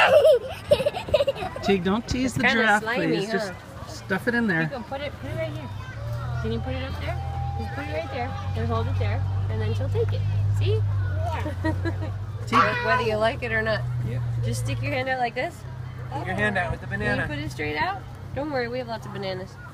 Teague, don't tease the giraffe, slimy, please. Just stuff it in there. You can put it right here. Can you put it up there? Just put it right there and hold it there, and then she'll take it. See? Teague. Whether you like it or not. Yeah. Just stick your hand out like this. Put your hand out with the banana. Can you put it straight out? Don't worry, we have lots of bananas.